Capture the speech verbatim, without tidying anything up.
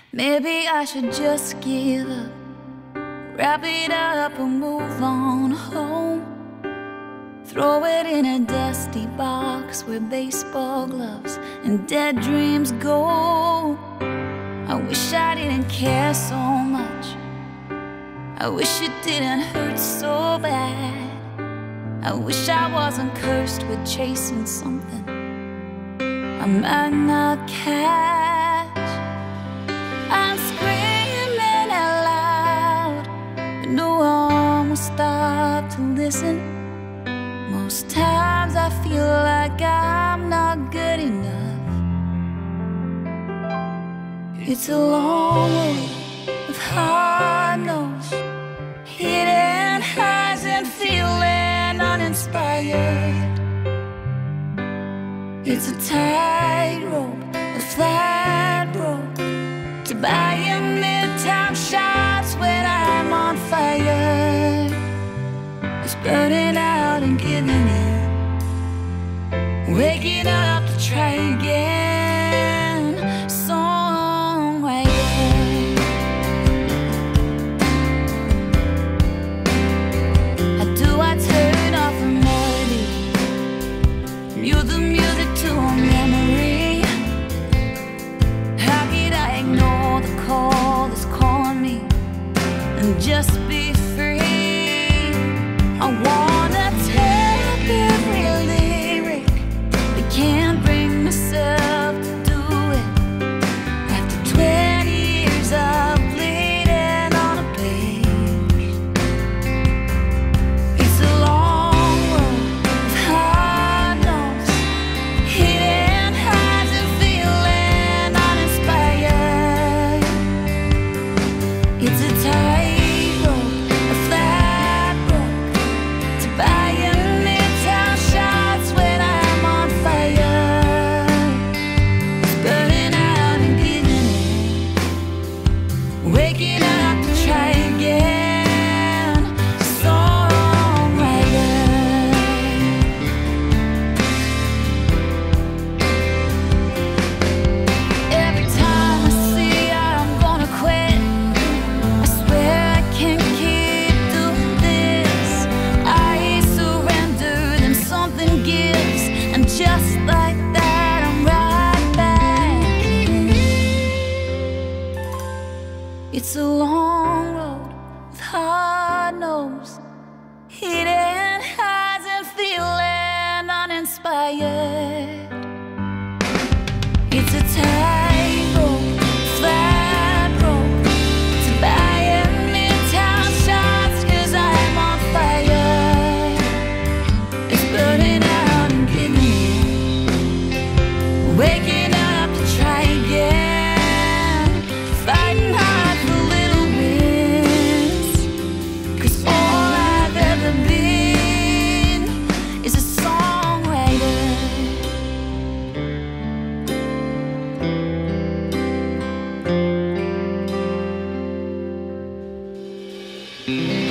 Maybe I should just give up, wrap it up and move on home. Throw it in a dusty box where baseball gloves and dead dreams go. I wish I didn't care so much, I wish it didn't hurt so bad. I wish I wasn't cursed with chasing something I might not catch. I'm screaming out loud, but no one will stop to listen. Most times I feel like I'm not good enough. It's a long road with hard no's, hidden highs and feeling uninspired. It's a tightrope, a flat rope to buying midtown shots when I'm on fire. It's burning out and giving in, waking up to try again. Mute the music to a memory. How could I ignore the call that's calling me and just be free? I wanna tear up every lyric, but can't bring myself to do it. After twenty years of bleeding on a page, it's a long road with hard no's, hidden highs and feeling uninspired. It's a tightrope, a flat rope to buying midtown shots when I'm on fire. It's burning out and giving in, waking up to try again. Songwriter. Every time I see I'm gonna quit, I swear I can't keep doing this. I surrender, then something gives, and just like that I'm right back in. It's a long road with hard no's, hidden highs and feeling uninspired. It's a tightrope, flat rope to buying midtown shots 'cause I'm on fire. It's burning out and giving in, waking up to try again. Fighting hard for little wins, 'cause all I've ever been is a songwriter. Mm-hmm.